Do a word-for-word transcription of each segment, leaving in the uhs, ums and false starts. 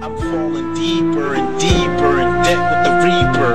I'm falling deeper and deeper in debt with the reaper.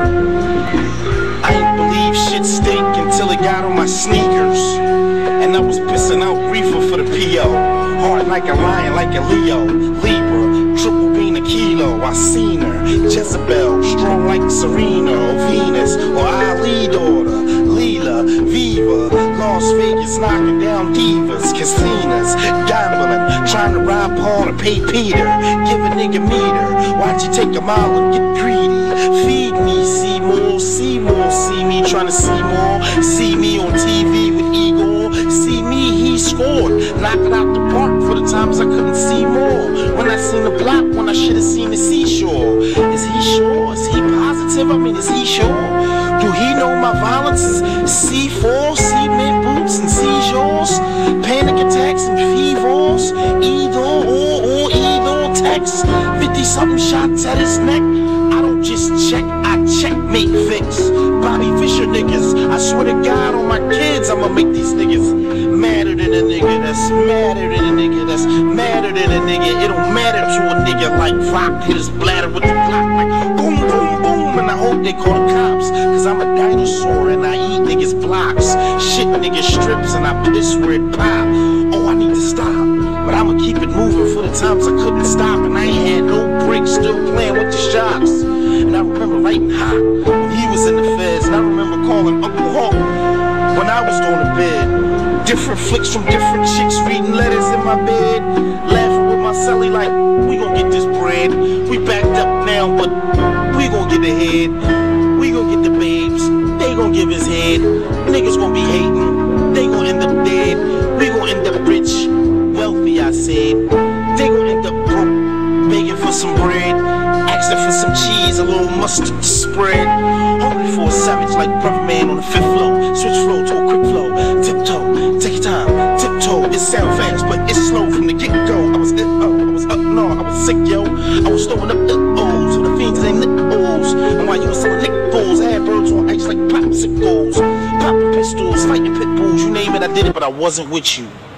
I ain't believe shit stink until it got on my sneakers. And I was pissing out reefer for the P O. Hard like a lion, like a Leo. Libra, triple bean a kilo. I seen her. Jezebel, strong like Serena or Venus or Ali daughter. Leela, Viva, Las Vegas knocking down divas, casinos, gambling, trying to rob Paul to pay Peter. Give a nigga meter, why'd you take a mile and get greedy? Feed me, see more, see more, see me trying to see more. See me on T V with Igor, see me, he scored. Knock it out the park for the times I couldn't see more. When I seen the block, when I should've seen the seashore. Is he sure? Is he positive? I mean, is he sure? Do he know my violence is C four, cement boots and seizures, panic attacks and fevers, either or or either text, fifty something shots at his neck. I don't just check, I checkmate fix. Bobby Fischer niggas, I swear to God on my kids, I'ma make these niggas madder than a nigga that's madder than a nigga that's madder than a nigga. It don't matter to a nigga like Rock hit his bladder with the Glock like boom boom boom, and I hope they call the cops, cause I'm a dinosaur and I eat niggas blocks, shit niggas strips and I piss where it pop. Oh, I need to stop, but I'ma keep it moving for the times I couldn't stop, and I ain't had no breaks, still playing with the shocks. And I remember writing hot when he was in the feds, and I remember calling Uncle Hawk when I was on the bed. Different flicks from different chicks, reading letters in my bed, laughing with my celly like, we gon' get this bread. We backed up now, but we gon' get ahead. We gon' get the babes, they gon' give his head. Niggas gon' be hating, they gon' end up dead. We gon' end up rich, wealthy, I said. They gon' end up broke, begging for some bread, asking for some cheese, a little mustard to spread. Hungry for a savage like Brother Man on the fifth flow. Switch flow to a quick flow, tiptoe, take your time, tiptoe. It sound fast, but it's slow from the get-go. I was it up, I was up, no, I was sick, yo. I was throwing up the O's with the fiends named Nick O's. And while you was selling Nick Bulls, I had birds on ice like popsicles. Popping pistols, fighting pit bulls, you name it, I did it, but I wasn't with you.